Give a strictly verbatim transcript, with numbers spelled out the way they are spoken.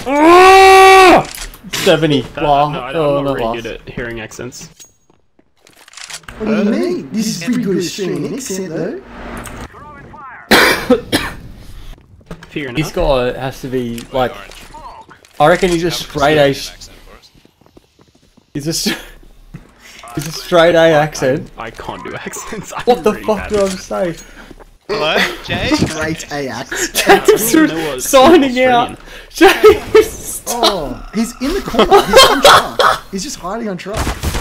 seventy. That, Wow. no, I'm oh, not not really last. good at hearing accents. What do you mean? This is pretty good at streaming an accent though. Fair enough. This guy has to be like. I reckon he's a straight A. He's a. St he's a straight A accent. I, I can't do accents. I'm What the really fuck bad. do I say? Hello, Jay? Great A accent. James even know what signing out. James. Oh, he's in the corner. He's on track. He's just hiding on track.